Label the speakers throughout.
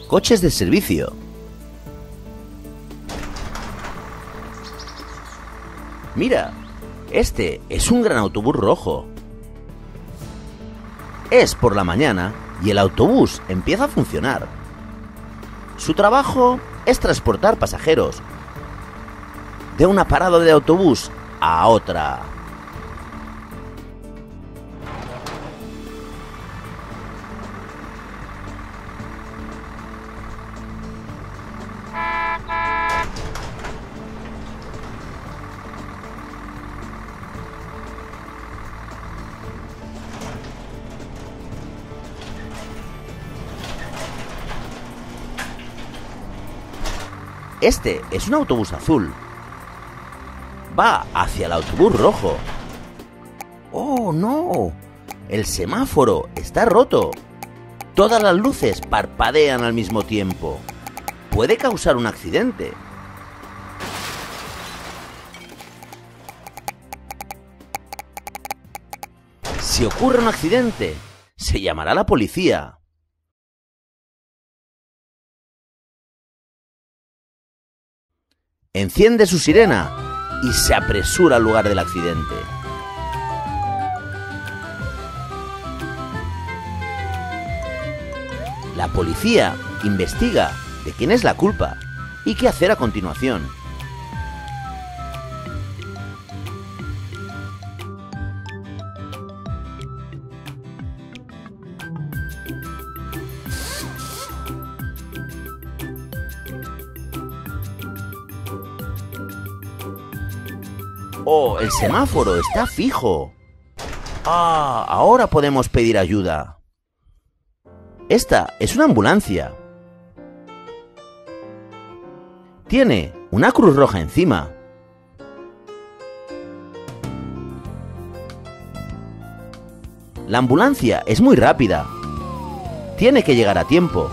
Speaker 1: Coches de servicio. Mira, este es un gran autobús rojo. Es por la mañana y el autobús empieza a funcionar. Su trabajo es transportar pasajeros de una parada de autobús a otra. Este es un autobús azul. Va hacia el autobús rojo. ¡Oh, no! El semáforo está roto. Todas las luces parpadean al mismo tiempo. Puede causar un accidente. Si ocurre un accidente, se llamará a la policía. Enciende su sirena y se apresura al lugar del accidente. La policía investiga de quién es la culpa y qué hacer a continuación. ¡Oh, el semáforo está fijo! ¡Ah! Ahora podemos pedir ayuda. Esta es una ambulancia. Tiene una cruz roja encima. La ambulancia es muy rápida. Tiene que llegar a tiempo.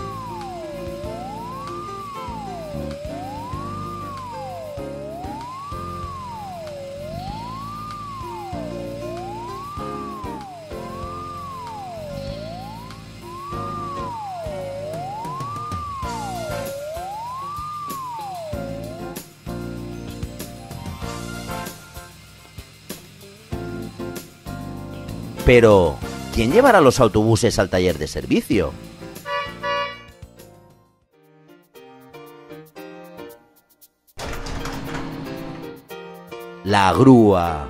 Speaker 1: Pero, ¿quién llevará los autobuses al taller de servicio? La grúa.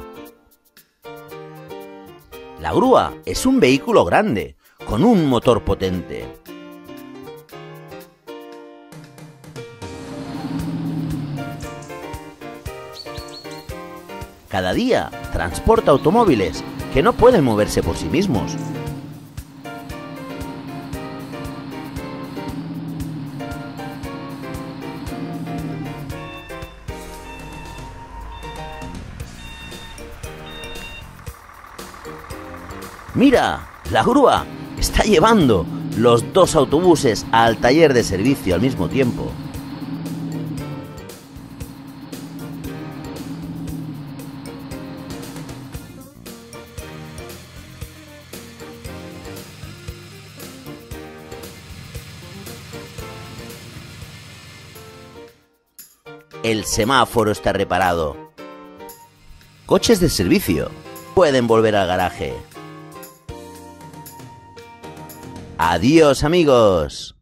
Speaker 1: La grúa es un vehículo grande, con un motor potente. Cada día transporta automóviles que no pueden moverse por sí mismos. ¡Mira! La grúa está llevando los dos autobuses al taller de servicio al mismo tiempo. El semáforo está reparado. Coches de servicio pueden volver al garaje. ¡Adiós, amigos!